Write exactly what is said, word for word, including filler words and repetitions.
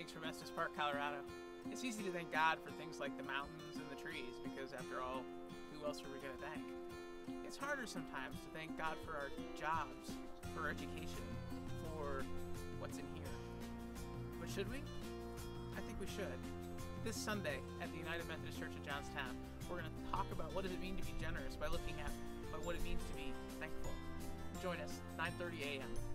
Greetings from Estes Park, Colorado. It's easy to thank God for things like the mountains and the trees, because after all, who else are we going to thank? It's harder sometimes to thank God for our jobs, for our education, for what's in here. But should we? I think we should. This Sunday at the United Methodist Church of Johnstown, we're going to talk about what does it mean to be generous by looking at what it means to be thankful. Join us, nine thirty a m